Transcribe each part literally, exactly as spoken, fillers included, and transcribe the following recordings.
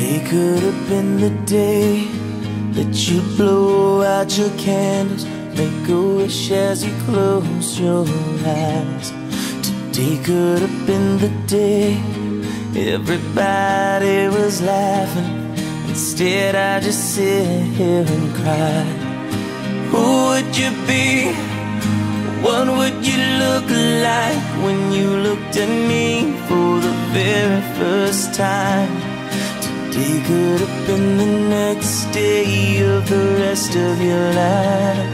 Today could have been the day that you blow out your candles, make a wish as you close your eyes. Today could have been the day everybody was laughing. Instead I just sit here and cry. Who would you be? What would you look like when you looked at me for the very first time? Today could have been the next day of the rest of your life.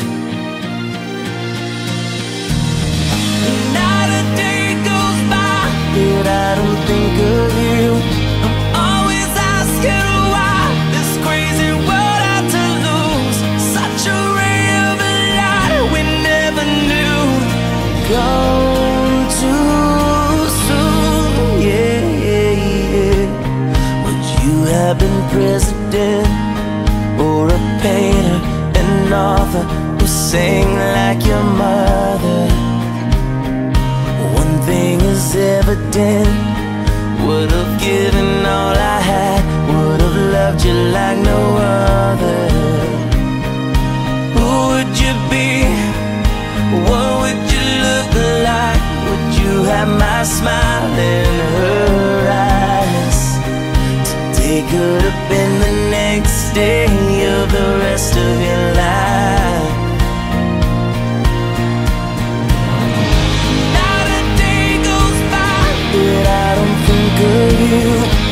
Not a day goes by that I don't think of you. I'm always asking why this crazy world had to lose such a ray of light we never knew. Gone too soon, yeah, yeah, yeah. Would you have been president or a painter, an author who sang like your mother? One thing is evident, would have given all I had, would have loved you like no other. Who would you be? What would you look like? Would you have my smile in her eyes? Today could have been the next day of the rest of your life. Not a day goes by that I don't think of you.